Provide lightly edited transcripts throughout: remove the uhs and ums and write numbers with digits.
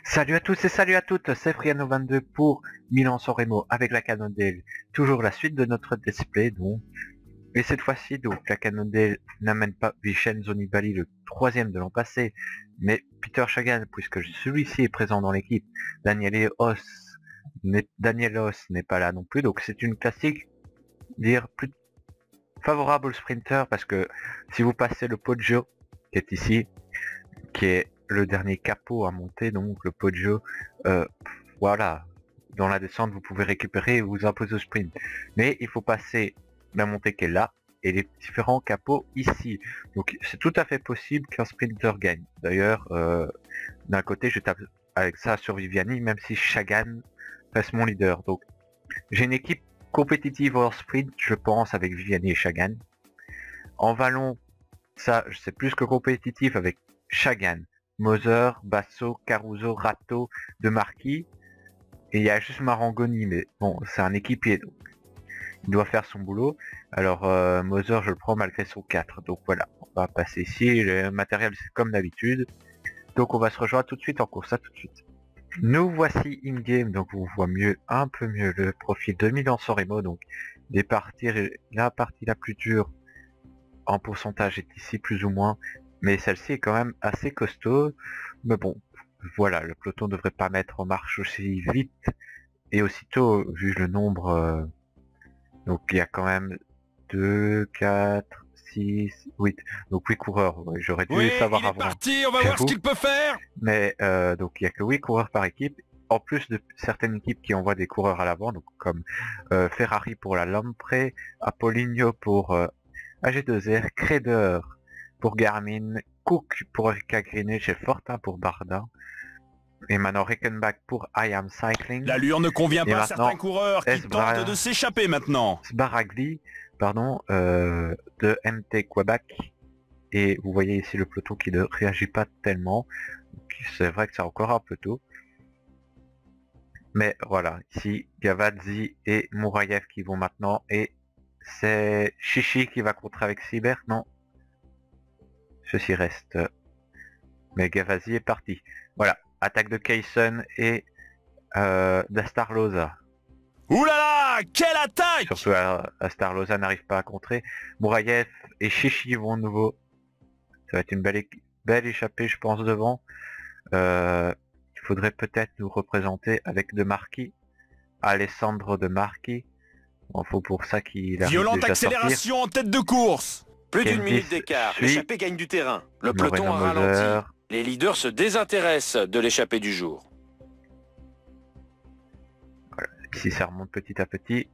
Salut à tous et salut à toutes, c'est Friano22 pour Milan-San Remo avec la Cannondale. Toujours la suite de notre display donc. Et cette fois-ci donc la Cannondale n'amène pas Vincenzo Nibali, le troisième de l'an passé, mais Peter Sagan puisque celui-ci est présent dans l'équipe. Daniel Haas n'est pas là non plus, donc c'est une classique dire plus favorable au sprinter parce que si vous passez le Poggio qui est ici, qui est le dernier capot à monter, donc le Poggio, voilà, dans la descente vous pouvez récupérer et vous imposer au sprint. Mais il faut passer la montée qui est là et les différents capots ici. Donc c'est tout à fait possible qu'un sprinter gagne. D'ailleurs, d'un côté je tape avec ça sur Viviani, même si Sagan reste mon leader. Donc j'ai une équipe compétitive hors sprint, je pense, avec Viviani et Sagan. En vallon, ça c'est plus que compétitif avec Sagan, Moser, Basso, Caruso, Ratto, De Marquis. Et il y a juste Marangoni, mais bon, c'est un équipier, donc il doit faire son boulot. Alors Moser, je le prends malgré son 4. Donc voilà, on va passer ici, le matériel c'est comme d'habitude. Donc on va se rejoindre tout de suite en course, à tout de suite. Nous voici in-game, donc on voit mieux, un peu mieux le profil de Milan-San Remo. Donc la partie la plus dure en pourcentage est ici plus ou moins, mais celle-ci est quand même assez costaud. Mais bon, voilà, le peloton devrait pas mettre en marche aussi vite et aussitôt vu le nombre. Donc il y a quand même 2, 4, 6, 8. Donc 8 coureurs, ouais, j'aurais Oui, dû savoir il est avant. parti, on va voir ce J'avoue. qu'il peut faire. Mais donc il y a que 8 coureurs par équipe. En plus de certaines équipes qui envoient des coureurs à l'avant, donc comme Ferrari pour la Lampre, Apollinio pour AG2R, Creder pour Garmin, Cook pour Erika Greenwich et Fortin pour Barda. Et maintenant Rickenbach pour I Am Cycling. L'allure ne convient Et pas à maintenant certains coureurs qui tentent de s'échapper maintenant. Sbaragli, pardon, de MT Quebec. Et vous voyez ici le peloton qui ne réagit pas tellement. C'est vrai que c'est encore un peu tôt. Mais voilà, ici Gavazzi et Mouraïev qui vont maintenant. Et c'est Chichi qui va contrer avec Sibert. Non, ceci reste. Mais Gavazzi est parti. Voilà, attaque de Kaysen et d'Astarloza. Ouh là là, quelle attaque! Surtout Astarloza n'arrive pas à contrer. Mouraïev et Chichi vont de nouveau. Ça va être une belle échappée, je pense, devant. Il faudrait peut-être nous représenter avec De Marquis. Alessandro De Marquis. Bon, faut pour ça qu'il arrive Violente déjà à sortir. accélération en tête de course. Plus d'une Candice minute d'écart, suit. l'échappée gagne du terrain. Le peloton Moreno a Moser. ralenti. Les leaders se désintéressent de l'échappée du jour. Voilà. Ici ça remonte petit à petit.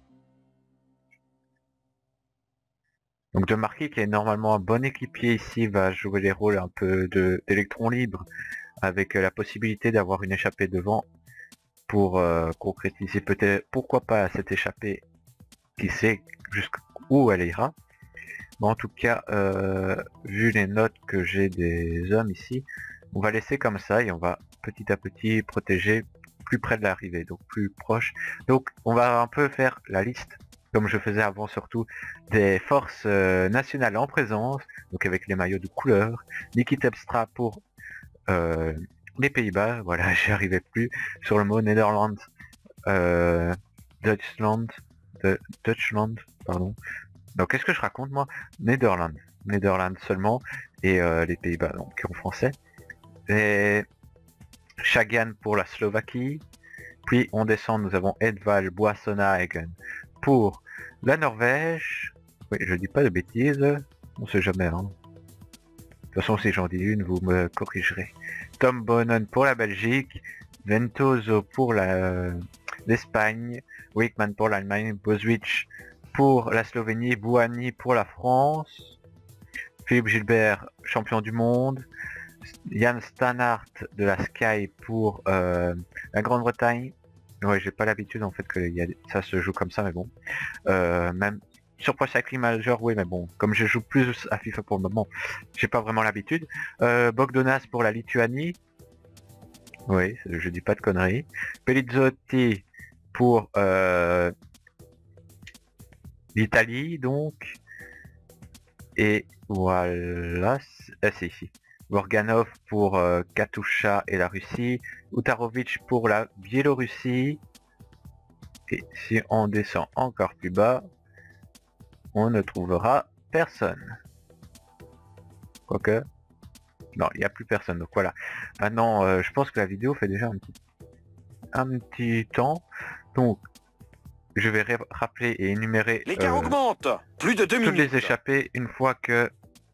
Donc De Marquis qui est normalement un bon équipier ici va jouer les rôles un peu d'électron libre avec la possibilité d'avoir une échappée devant pour concrétiser peut-être pourquoi pas cette échappée, qui sait jusqu'où elle ira. Mais en tout cas, vu les notes que j'ai des hommes ici, on va laisser comme ça et on va petit à petit protéger plus près de l'arrivée, donc plus proche. Donc on va un peu faire la liste, comme je faisais avant surtout, des forces nationales en présence, donc avec les maillots de couleur. Niki Terpstra pour les Pays-Bas, voilà, j'y arrivais plus sur le mot. Netherlands, Deutschland, Deutschland, pardon. Donc qu'est-ce que je raconte moi? Netherlands seulement, et les Pays-Bas, donc en français. Et Sagan pour la Slovaquie. Puis on descend, nous avons Edvald Boasson-Hagen pour la Norvège. Oui, je dis pas de bêtises, on sait jamais. Hein. De toute façon, si j'en dis une, vous me corrigerez. Tom Bonnen pour la Belgique. Ventoso pour l'Espagne. Wickman pour l'Allemagne. Boswich pour la Slovénie. Bouhanni pour la France. Philippe Gilbert, champion du monde. Jan Stannard de la Sky pour la Grande-Bretagne. Ouais, j'ai pas l'habitude en fait que ça se joue comme ça, mais bon. Même sur Pro Cycling Manager, oui, mais bon, comme je joue plus à FIFA pour le moment, j'ai pas vraiment l'habitude. Bogdanas pour la Lituanie. Oui, je dis pas de conneries. Pelizzotti pour l'Italie, donc. Et voilà, c'est ici. Vorganov pour Katusha et la Russie, Utarovitch pour la Biélorussie. Et si on descend encore plus bas, on ne trouvera personne. Quoique, non, il n'y a plus personne. Donc voilà. Maintenant, je pense que la vidéo fait déjà un petit temps. Donc, je vais rappeler et énumérer L'écart augmente. Plus de 2 toutes minutes. les échappées une fois que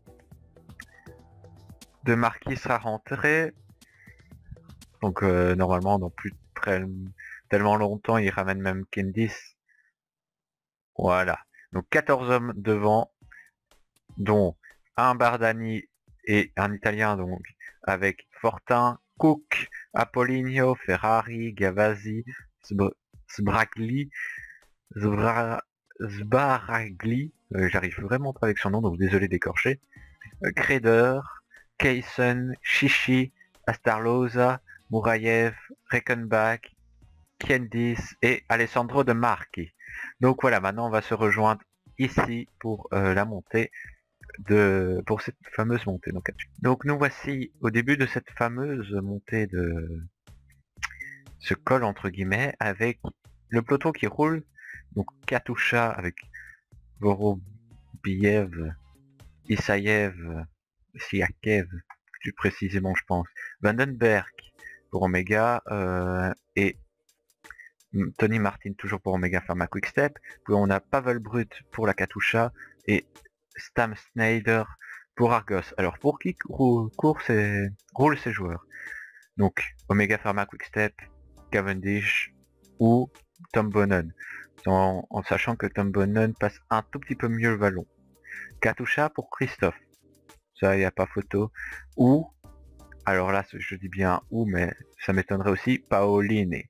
De Marquis sera rentré. Donc normalement dans plus tellement longtemps il ramène même Candice. Voilà. Donc 14 hommes devant, dont un Bardani et un Italien donc avec Fortin, Cook, Apollinio, Ferrari, Gavazzi, Sbragli, Sbaragli, j'arrive vraiment pas avec son nom donc désolé d'écorcher, Kreder, Kaysen, Chichi, Astarloza, Mourayev, Reichenbach, Kiendis et Alessandro De Marchi. Donc voilà, maintenant on va se rejoindre ici pour la montée pour cette fameuse montée. Donc nous voici au début de cette fameuse montée de ce col entre guillemets avec le peloton qui roule. Donc Katusha avec Vorobiev, Isaïev, Siakev, plus précisément je pense, Vandenberg pour Omega et Tony Martin toujours pour Omega Pharma Quickstep. Puis on a Pavel Brut pour la Katusha et Stam Snyder pour Argos. Alors pour qui roulent ces joueurs? Donc Omega Pharma Quickstep, Cavendish ou Tom Bonnen. En sachant que Tom Bonnen passe un tout petit peu mieux le vallon. Katusha pour Christophe. Ça, il n'y a pas photo. Ou, alors là, je dis bien ou, mais ça m'étonnerait aussi, Paoline.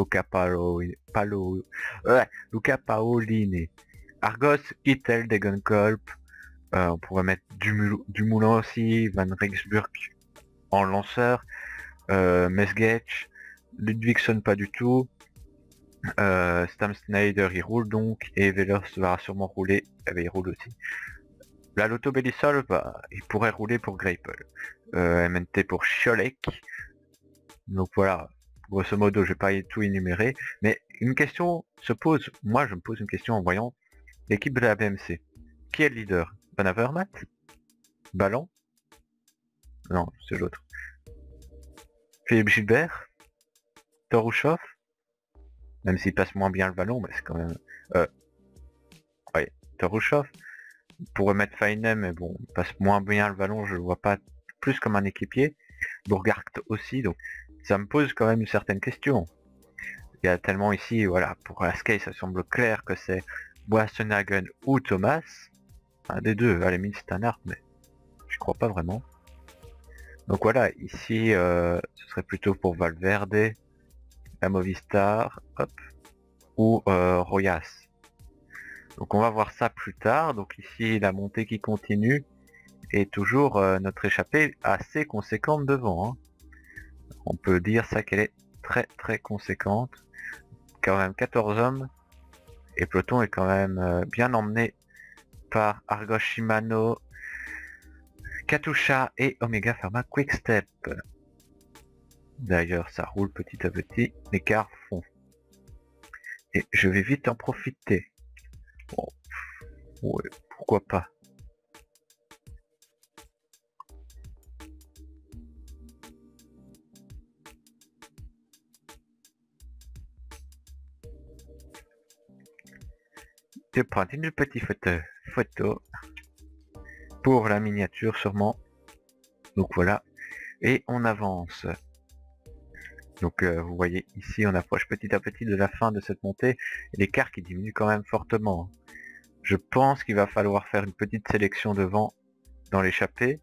Luca Paoline. Argos, Ittel, Degenkolb. On pourrait mettre Dumoulin aussi, Van Rensburg en lanceur. Mesgetch, Ludvigson pas du tout. Stam Snyder il roule donc, et Velos va sûrement rouler, il roule aussi. La Lotto Belisol, bah, il pourrait rouler pour Greipel. MNT pour Chiolek. Donc voilà, grosso modo, je vais pas tout énumérer. Mais une question se pose, moi je me pose une question en voyant l'équipe de la BMC. Qui est le leader? Van Avermaet? Ballon? Non, c'est l'autre. Philippe Gilbert? Torouchov? Même s'il passe moins bien le ballon, mais c'est quand même... ouais, Torouchov. On pourrait mettre Feinem, mais bon, il passe moins bien le ballon, je le vois pas plus comme un équipier. Bourgart aussi, donc ça me pose quand même une certaine question. Il y a tellement ici, voilà, pour la Sky ça semble clair que c'est Boassenhagen ou Thomas. Un des deux, à la limite c'est un art, mais je crois pas vraiment. Donc voilà, ici ce serait plutôt pour Valverde, la Movistar, hop, ou Royas. Donc on va voir ça plus tard. Donc ici la montée qui continue et toujours notre échappée assez conséquente devant. Hein. On peut dire ça qu'elle est très conséquente. Quand même 14 hommes. Et peloton est quand même bien emmené par Argos Shimano, Katusha et Omega Pharma Quickstep. D'ailleurs ça roule petit à petit, les cars font. Et je vais vite en profiter. Bon, ouais, pourquoi pas. Je vais prendre une petite photo pour la miniature sûrement. Donc voilà. Et on avance. Donc vous voyez ici on approche petit à petit de la fin de cette montée. Et l'écart qui diminue quand même fortement. Je pense qu'il va falloir faire une petite sélection devant dans l'échappée.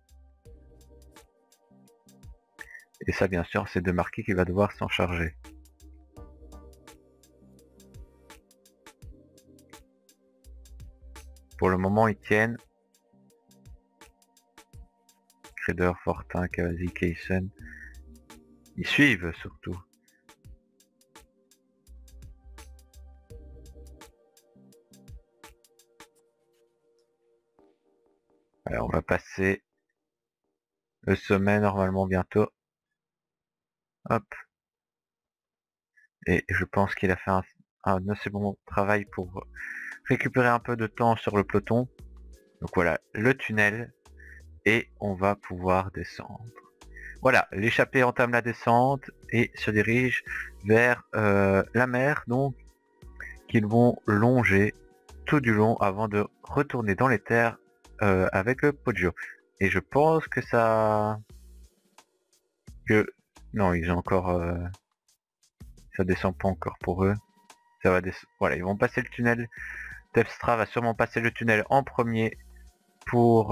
Et ça bien sûr c'est De Marquis qui va devoir s'en charger. Pour le moment ils tiennent. Kreder, Fortin, Cavazzi, Kaysen. Ils suivent surtout. Alors on va passer le sommet normalement bientôt. Hop. Et je pense qu'il a fait un assez bon travail pour récupérer un peu de temps sur le peloton. Donc voilà, le tunnel. Et on va pouvoir descendre. Voilà, l'échappée entame la descente et se dirige vers la mer, donc qu'ils vont longer tout du long avant de retourner dans les terres avec le Poggio. Et je pense que ça... Non, ils ont encore... Ça descend pas encore pour eux. Ça va Voilà, ils vont passer le tunnel. Telstra va sûrement passer le tunnel en premier pour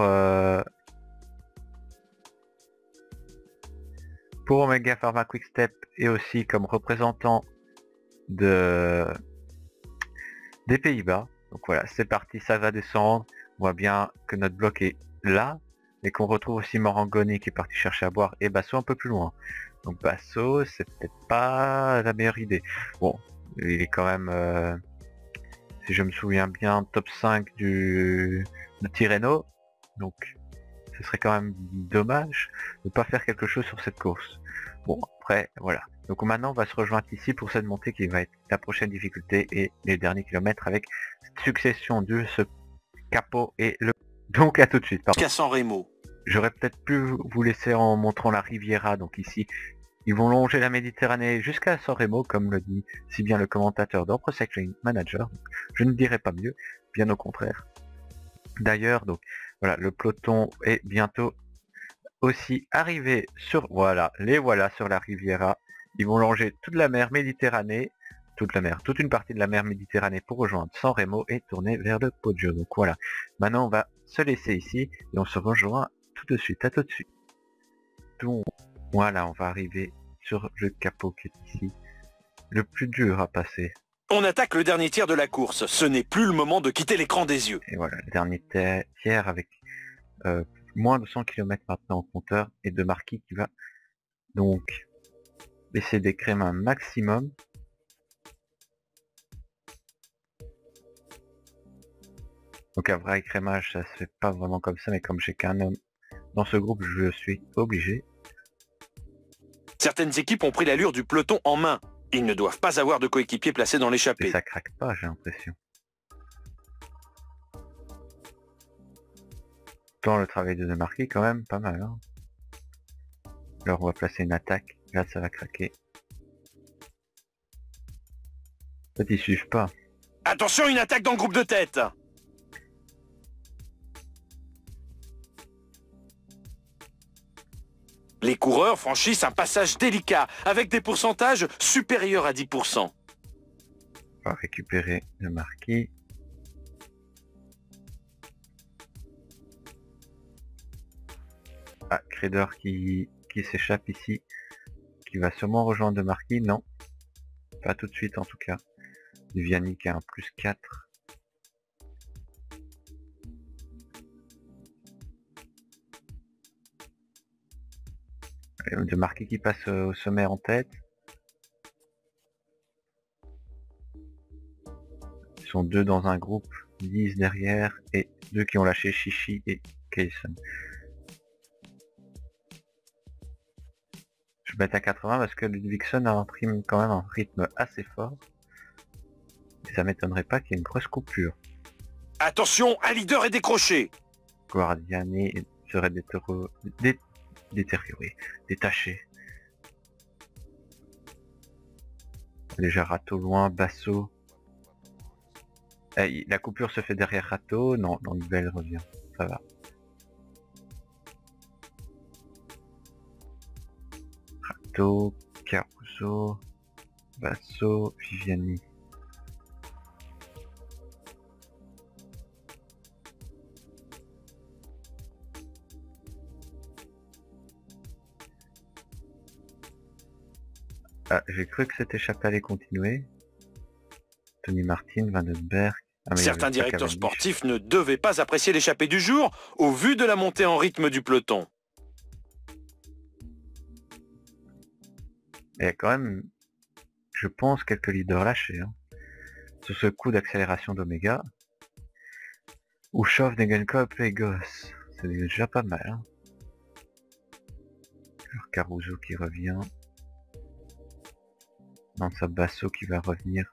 Omega Pharma Quickstep et aussi comme représentant des Pays-Bas. Donc voilà, c'est parti, ça va descendre. On voit bien que notre bloc est là, et qu'on retrouve aussi Morangoni qui est parti chercher à boire, et Basso un peu plus loin. Donc Basso, c'est peut-être pas la meilleure idée. Bon, il est quand même, si je me souviens bien, top 5 de Tirreno. Donc ce serait quand même dommage de ne pas faire quelque chose sur cette course. Bon, après, voilà. Donc maintenant, on va se rejoindre ici pour cette montée qui va être la prochaine difficulté et les derniers kilomètres avec cette succession de ce capot et le... Donc à tout de suite, pardon. Qu'à San Remo. J'aurais peut-être pu vous laisser en montrant la Riviera, donc ici, ils vont longer la Méditerranée jusqu'à San Remo, comme le dit si bien le commentateur d'Opro Cycling Manager. Donc, je ne dirais pas mieux, bien au contraire. D'ailleurs, donc voilà, le peloton est bientôt aussi arrivé sur... Voilà, les voilà sur la Riviera. Ils vont longer toute la mer Méditerranée, toute une partie de la mer Méditerranée pour rejoindre San Remo et tourner vers le Poggio. Donc voilà, maintenant on va se laisser ici et on se rejoint tout de suite, à tout de suite. Donc voilà, on va arriver sur le capot qui est ici, le plus dur à passer. On attaque le dernier tiers de la course. Ce n'est plus le moment de quitter l'écran des yeux. Et voilà, le dernier tiers avec moins de 100 km maintenant au compteur et de Marquis qui va donc baisser des crèmes un maximum. Donc un vrai crémage, ça se fait pas vraiment comme ça, mais comme j'ai qu'un homme dans ce groupe, je suis obligé. Certaines équipes ont pris l'allure du peloton en main. Ils ne doivent pas avoir de coéquipiers placés dans Et l'échappée. ça craque pas, j'ai l'impression. Dans le travail de Marquis quand même, pas mal. Hein. Alors on va placer une attaque, là ça va craquer. En fait ils suivent pas. Attention, une attaque dans le groupe de tête. Les coureurs franchissent un passage délicat, avec des pourcentages supérieurs à 10%. On va récupérer le Marquis. Ah, Credor qui s'échappe ici. Qui va sûrement rejoindre le Marquis, non. Pas tout de suite en tout cas. Vianney qui a un +4. De Marquis qui passe au sommet en tête. Ils sont deux dans un groupe, 10 derrière, et deux qui ont lâché Chichi et Kayson. Je vais mettre à 80 parce que Ludvigson a imprimé quand même un rythme assez fort. Et ça m'étonnerait pas qu'il y ait une grosse coupure. Attention, un leader est décroché. Guardiani serait détérioré, détaché. Déjà Rato loin, Basso. La coupure se fait derrière Rato, non, Nibel revient, ça va. Rato, Caruso, Basso, Viviani. Ah, j'ai cru que cette échappée allait continuer. Tony Martin, Van den Berg. Certains directeurs sportifs ne devaient pas apprécier l'échappée du jour au vu de la montée en rythme du peloton. Il y a quand même, je pense, quelques leaders lâchés. Hein. Sur ce coup d'accélération d'Omega. Ou chauffe Degenkop et Goss. C'est déjà pas mal. Hein. Alors Caruso qui revient. Non, ça Basso qui va revenir.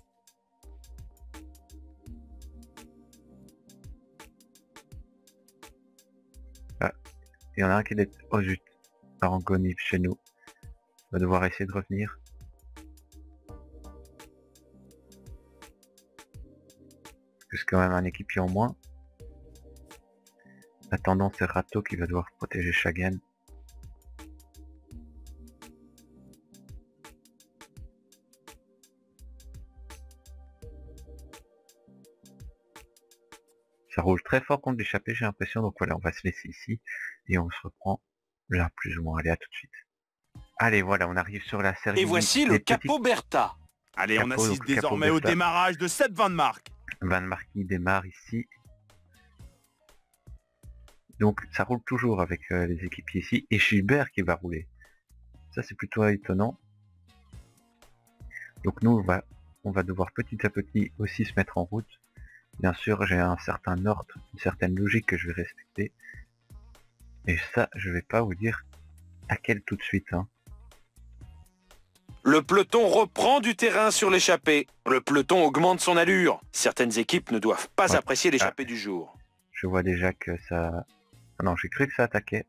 Ah, il y en a un qui est... Oh zut, Arangoni chez nous. On va devoir essayer de revenir. C'est quand même un équipier en moins. Attendant, c'est Rato qui va devoir protéger Shagan. Ça roule très fort contre l'échappée, j'ai l'impression. Donc voilà, on va se laisser ici. Et on se reprend là, plus ou moins. Allez, à tout de suite. Allez, voilà, on arrive sur la série. Et voici le Capo Berta. Allez, on assiste désormais au démarrage de cette Van Mark. Van Marky démarre ici. Donc ça roule toujours avec les équipiers ici. Et Gilbert qui va rouler. Ça c'est plutôt étonnant. Donc nous on va devoir petit à petit aussi se mettre en route. Bien sûr j'ai un certain ordre, une certaine logique que je vais respecter. Et ça je vais pas vous dire à quel tout de suite. Hein. Le peloton reprend du terrain sur l'échappée. Le peloton augmente son allure. Certaines équipes ne doivent pas apprécier l'échappée du jour. Je vois déjà que ça... Ah non, j'ai cru que ça attaquait.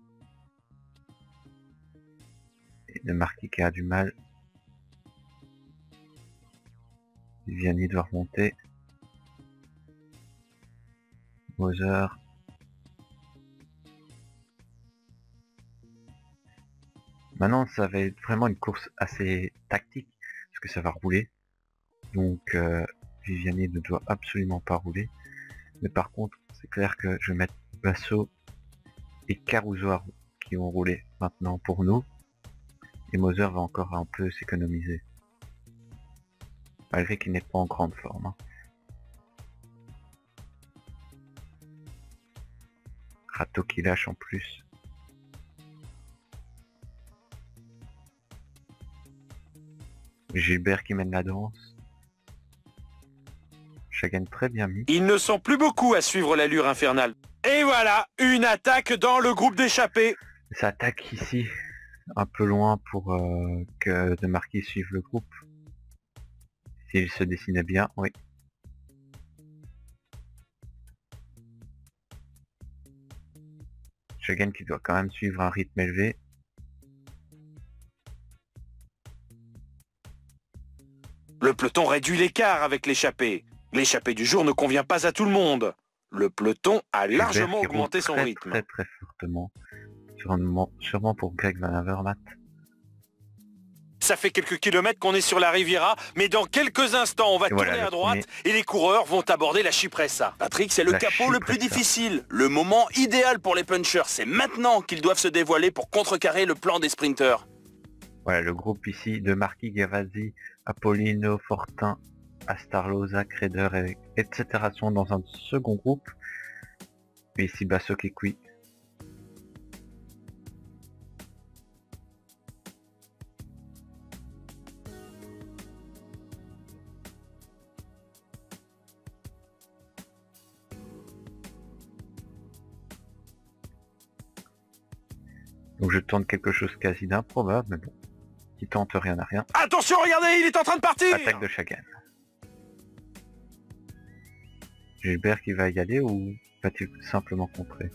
Et de Marquis qui a du mal. Viviani doit remonter. Moser. Maintenant, ça va être vraiment une course assez tactique, parce que ça va rouler. Donc, Viviani ne doit absolument pas rouler. Mais par contre, c'est clair que je vais mettre Basso et Caruso qui vont rouler maintenant pour nous. Et Moser va encore un peu s'économiser. Malgré qu'il n'est pas en grande forme. Hein. Rato qui lâche en plus. Gilbert qui mène la danse. Shagan très bien mis. Ils ne sont plus beaucoup à suivre l'allure infernale. Et voilà, une attaque dans le groupe d'échappés. Ça attaque ici, un peu loin pour que De Marquis suive le groupe. S'il se dessinait bien, oui. Shagan qui doit quand même suivre un rythme élevé. Le peloton réduit l'écart avec l'échappée. L'échappée du jour ne convient pas à tout le monde. Le peloton a largement augmenté son rythme. Très fortement. Sûrement pour Greg Van Avermaet. Ça fait quelques kilomètres qu'on est sur la Riviera, mais dans quelques instants, on va tourner à droite et les coureurs vont aborder la Cipressa. Patrick, c'est le capot le plus difficile. Le moment idéal pour les punchers, c'est maintenant qu'ils doivent se dévoiler pour contrecarrer le plan des sprinters. Voilà, le groupe ici de Marquis, Gavazzi, Apollino, Fortin, Astarlo, Zach, Raider, etc. sont dans un second groupe. Et ici Basso qui cuit. Donc je tente quelque chose quasi d'improbable, mais bon. Qui tente rien à rien. Attention, regardez, il est en train de partir. Attaque de Shagan. Gilbert qui va y aller ou va-t-il simplement contrer?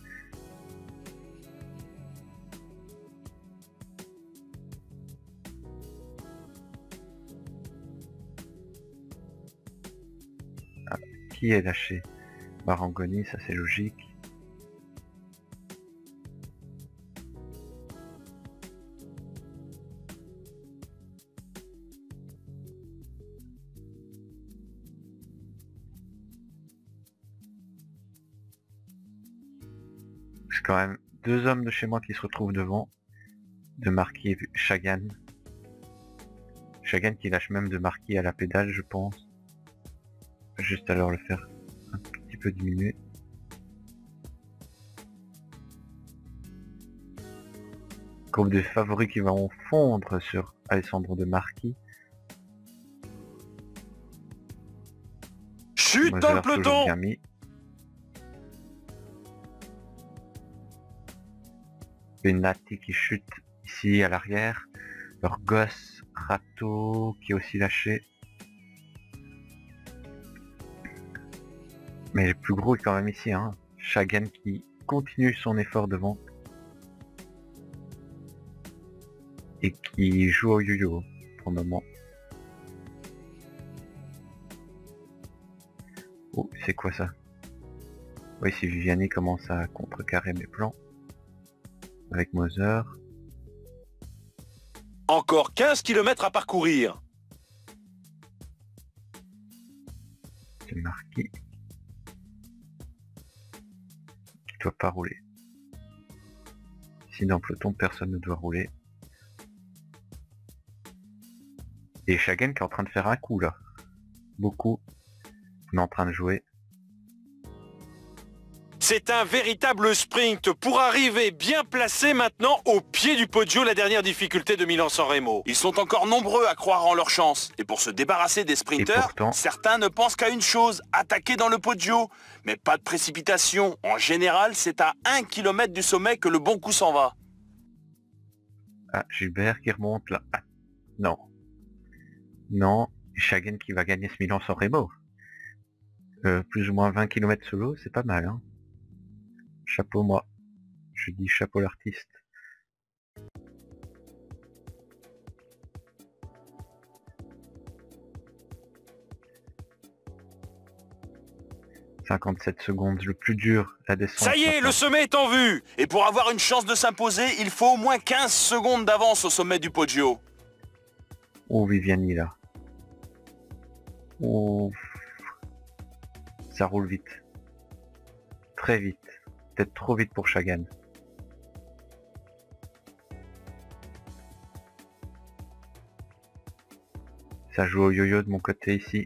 Ah, qui est lâché? Marangoni, ça c'est logique. C'est quand même deux hommes de chez moi qui se retrouvent devant. De Marquis et Shagan. Shagan qui lâche même De Marquis à la pédale, je pense. Juste à leur le faire un petit peu diminuer. Groupe de favoris qui vont fondre sur Alessandro De Marquis. Chute dans le peloton. Bien mis. Benati qui chute ici à l'arrière. Leur gosse Rato qui est aussi lâché. Mais le plus gros est quand même ici, hein. Shagan qui continue son effort devant. Et qui joue au yo-yo pour le moment. Oh, c'est quoi ça? Oui, si Viviani commence à contrecarrer mes plans. Avec Moser. Encore 15 km à parcourir. C'est marqué. Qui doit pas rouler. Ici dans le peloton, personne ne doit rouler. Et Shagan qui est en train de faire un coup là. Beaucoup. On est en train de jouer. C'est un véritable sprint pour arriver bien placé maintenant au pied du podio, la dernière difficulté de Milan-San Remo. Ils sont encore nombreux à croire en leur chance. Et pour se débarrasser des sprinters, pourtant, certains ne pensent qu'à une chose, attaquer dans le podio. Mais pas de précipitation. En général, c'est à 1 km du sommet que le bon coup s'en va. Ah, Gilbert qui remonte là. Ah, non. Non. Shagan qui va gagner ce Milan-San Remo. Plus ou moins 20 km solo, c'est pas mal, hein. Chapeau moi. Je dis chapeau l'artiste. « 57 secondes, le plus dur, la descente. » Ça y est, le sommet est en vue. Et pour avoir une chance de s'imposer, il faut au moins 15 secondes d'avance au sommet du podio. Oh, Viviani là. Oh. Ça roule vite. Très vite. Peut-être trop vite pour Shagan. Ça joue au yo-yo de mon côté ici.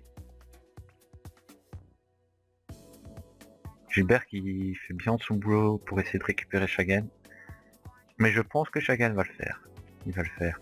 Gilbert qui fait bien son boulot pour essayer de récupérer Shagan. Mais je pense que Shagan va le faire. Il va le faire.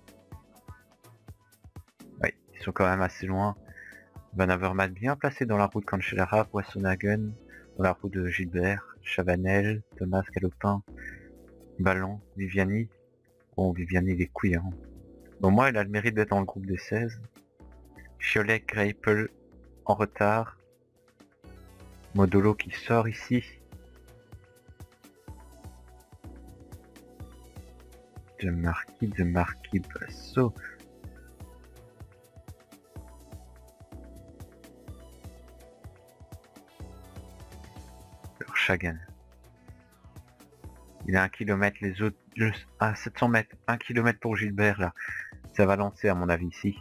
Oui, ils sont quand même assez loin. Van Avermaet bien placé dans la roue de Cancellara, Boissonhagen, dans la roue de Gilbert, Chavanel, Thomas Galopin, Ballon, Viviani. Bon, Viviani il est couilles, hein. Bon, moi il a le mérite d'être dans le groupe des 16. Cholet, Greipel en retard. Modolo qui sort ici. De Marquis Basso. Shagan. Il a 1 km, les autres à 700 mètres, 1 km pour Gilbert là. Ça va lancer à mon avis ici.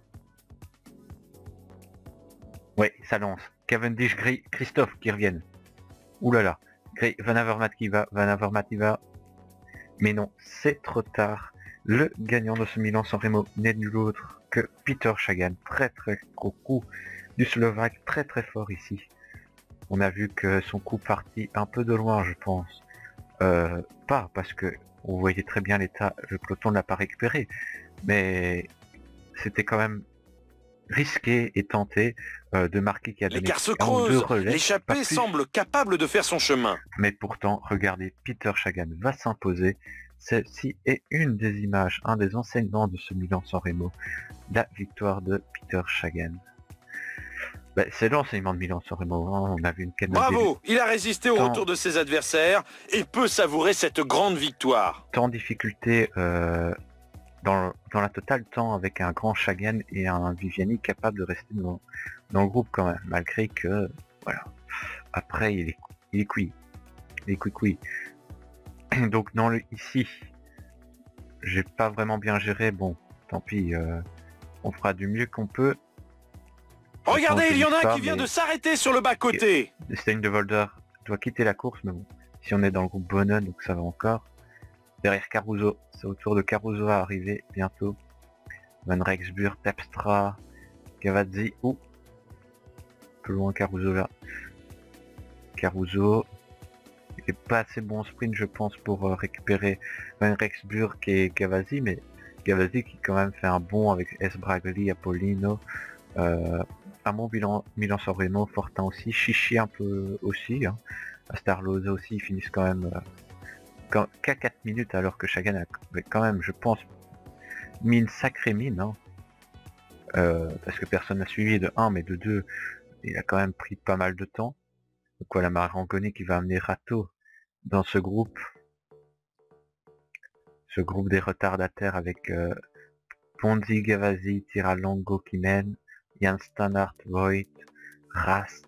Ouais, ça lance. Cavendish, Christophe qui reviennent. Ouh là là. Van Avermaet qui va, Van Avermaet il va. Mais non, c'est trop tard. Le gagnant de ce Milan-San Remo n'est nul autre que Peter Shagan. Très très gros coup du Slovaque, très très fort ici. On a vu que son coup partit un peu de loin, je pense. Pas parce que on voyait très bien l'état, le peloton ne l'a pas récupéré, mais c'était quand même risqué et tenté de marquer qui a donné L'écart se un ou deux creuse, relais, l'échappée semble capable de faire son chemin. Mais pourtant, regardez, Peter Shagan va s'imposer. Celle-ci est une des images, un des enseignements de ce Milan-San Remo, la victoire de Peter Shagan. Bah, c'est l'enseignement de Milan-San Remo, hein. On a vu une canne. Bravo, il a résisté au retour de ses adversaires et peut savourer cette grande victoire. Tant de difficultés dans la totale, tant avec un grand Shagan et un Viviani capable de rester dans le groupe quand même, malgré que, voilà, après il est cuit. Il est cuit. Donc ici, j'ai pas vraiment bien géré, bon, tant pis, on fera du mieux qu'on peut. Regardez, il y en a un qui vient de s'arrêter sur le bas-côté. Stein de Volder doit quitter la course, mais bon, si on est dans le groupe Bonnen, donc ça va encore. Derrière Caruso, c'est au tour de Caruso à arriver bientôt. Van Rexburg, Terpstra, Gavazzi, un peu loin Caruso là. Caruso, il est pas assez bon sprint je pense pour récupérer Van Rexburg et Gavazzi, mais Gavazzi qui quand même fait un bond avec S. Bragli, Apollino. Un bon Milan-San Remo, Fortin aussi, Chichi un peu aussi, hein. Astarloza aussi, ils finissent quand même qu'à 4 minutes alors que Chagan a quand même, je pense, mis une sacrée mine. Hein. Parce que personne n'a suivi de 1, mais de 2, il a quand même pris pas mal de temps. Donc voilà, Marangoni qui va amener Rato dans ce groupe des retardataires avec Ponzi, Gavasi, Tiralongo qui mène, Jan Stannard, Voigt, Rast.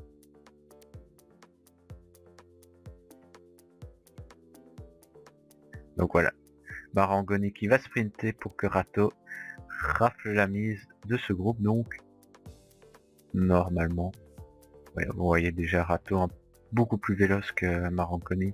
Donc voilà, Marangoni qui va sprinter pour que Rato rafle la mise de ce groupe. Donc normalement, ouais, vous voyez déjà Rato beaucoup plus véloce que Marangoni.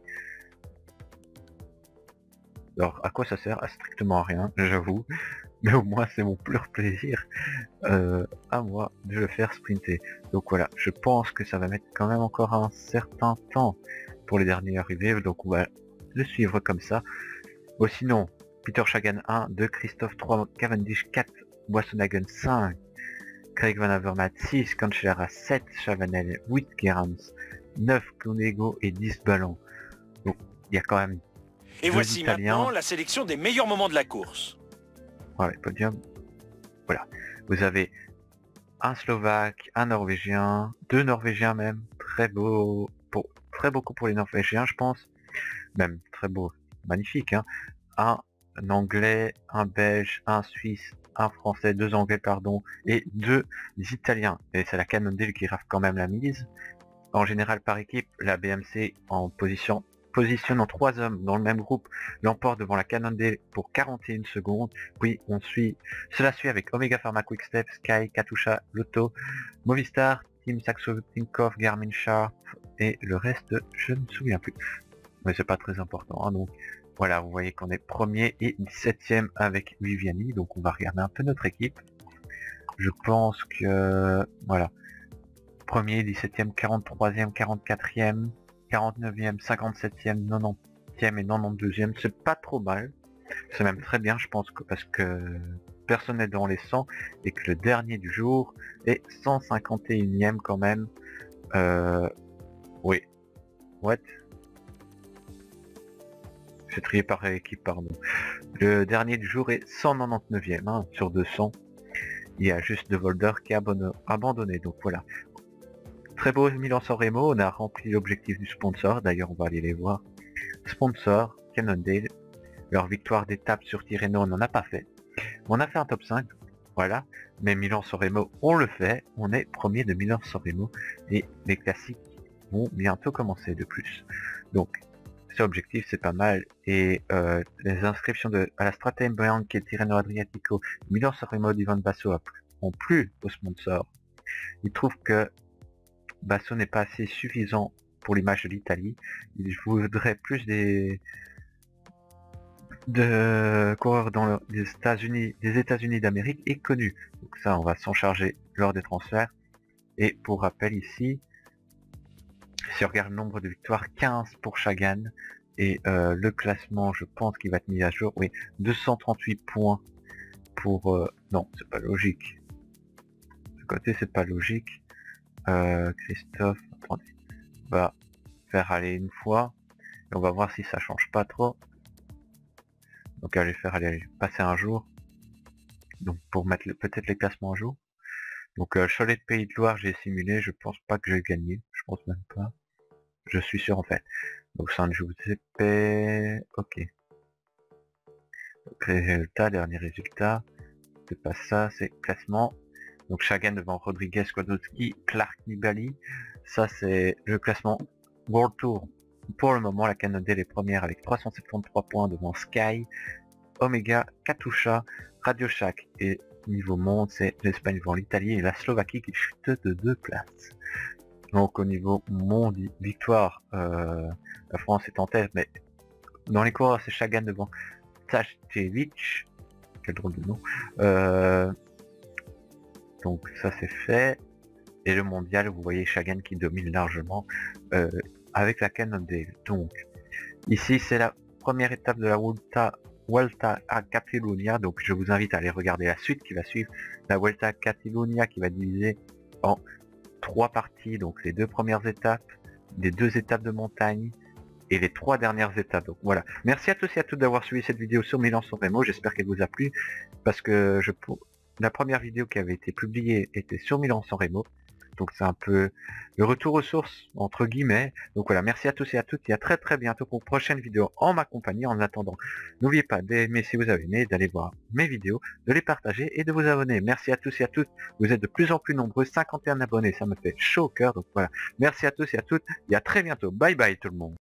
Alors à quoi ça sert? À strictement rien, j'avoue. Mais au moins c'est mon pur plaisir à moi de le faire sprinter. Donc voilà, je pense que ça va mettre quand même encore un certain temps pour les derniers arrivés. Donc on va le suivre comme ça. Bon, sinon, Peter Sagan 1, 2, Christophe 3, Cavendish 4, Boisson-Hagen 5, Craig Van Avermaet 6, Cancellara 7, Chavanel 8, Gerrans 9, Cunego et 10 ballons. Donc il y a quand même. Et voici Italiens. maintenant la sélection des meilleurs moments de la course. Ouais, podium. Voilà. Vous avez un Slovaque, un Norvégien, 2 Norvégiens même. Très beau, très beaucoup pour les Norvégiens, je pense. Même très beau, magnifique. Hein. Un Anglais, un Belge, un Suisse, un Français, 2 Anglais pardon, et 2 Italiens. Et c'est la Cannondale qui rafle quand même la mise. En général par équipe, la BMC en positionne en 3 hommes dans le même groupe, l'emporte devant la Cannondale pour 41 secondes. Puis cela suit avec Omega Pharma Quickstep, Sky, Katusha, Lotto, Movistar, Team Saxo Tinkoff, Garmin Sharp et le reste, je ne me souviens plus. Mais c'est pas très important. Hein, donc voilà, vous voyez qu'on est premier et 17ème avec Viviani. Donc on va regarder un peu notre équipe. Je pense que voilà. Premier, 17ème, 43ème, 44ème. 49ème, 57ème, 90ème et 92ème, c'est pas trop mal. C'est même très bien, je pense, parce que personne n'est dans les 100 et que le dernier du jour est 151ème quand même. Oui. What? C'est trié par équipe, pardon. Le dernier du jour est 199ème hein, sur 200. Il y a juste De Volder qui a abandonné, donc voilà. Très beau Milan-San Remo, on a rempli l'objectif du sponsor, d'ailleurs on va aller les voir. Sponsor, Cannondale, leur victoire d'étape sur Tirreno on n'en a pas fait. On a fait un top 5, voilà, mais Milan-San Remo on le fait, on est premier de Milan-San Remo et les classiques vont bientôt commencer de plus. Donc, cet objectif c'est pas mal et les inscriptions à la Stratène Bianche et Tirreno Adriatico, Milan-San Remo d'Ivan Basso ont plu au sponsor. Ils trouvent que Basso n'est pas assez suffisant pour l'image de l'Italie. Il voudrait plus de coureurs dans des États-Unis d'Amérique et connus. Donc ça, on va s'en charger lors des transferts. Et pour rappel ici, si on regarde le nombre de victoires, 15 pour Sagan. Et le classement, je pense qu'il va être mis à jour. Oui, 238 points pour... non, c'est pas logique. De ce côté, c'est pas logique. Christophe, attendez, on va faire aller une fois et on va voir si ça change pas trop. Donc aller faire aller passer un jour. Donc pour mettre peut-être les classements à jour. Donc Cholet de Pays de Loire j'ai simulé, je pense pas que j'ai gagné, je pense même pas. Je suis sûr en fait. Donc San Giuseppe, ok. Donc résultat, dernier résultat. C'est pas ça, c'est classement. Donc Sagan devant Rodriguez, Kwiatkowski, Clark, Nibali. Ça c'est le classement World Tour. Pour le moment la Cannondale est première avec 373 points devant Sky, Omega, Katusha, Radio Shack. Et niveau monde c'est l'Espagne devant l'Italie et la Slovaquie qui chute de 2 places. Donc au niveau monde, victoire, la France est en tête, mais dans les coureurs c'est Sagan devant Tachevich. Quel drôle de nom. Donc ça c'est fait. Et le mondial, vous voyez Sagan qui domine largement avec la Cannondale. Donc ici c'est la première étape de la Vuelta a Catalunya. Donc je vous invite à aller regarder la suite qui va suivre. La Vuelta a Catalunya qui va diviser en 3 parties. Donc les 2 premières étapes, les 2 étapes de montagne et les 3 dernières étapes. Donc voilà. Merci à tous et à toutes d'avoir suivi cette vidéo sur Milan-San Remo. J'espère qu'elle vous a plu parce que la première vidéo qui avait été publiée était sur Milan-San Remo. Donc c'est un peu le retour aux sources entre guillemets. Donc voilà, merci à tous et à toutes et à très bientôt pour une prochaine vidéo en ma compagnie. En attendant, n'oubliez pas d'aimer si vous avez aimé, d'aller voir mes vidéos, de les partager et de vous abonner. Merci à tous et à toutes. Vous êtes de plus en plus nombreux, 51 abonnés, ça me fait chaud au cœur. Donc voilà, merci à tous et à toutes et à très bientôt. Bye bye tout le monde.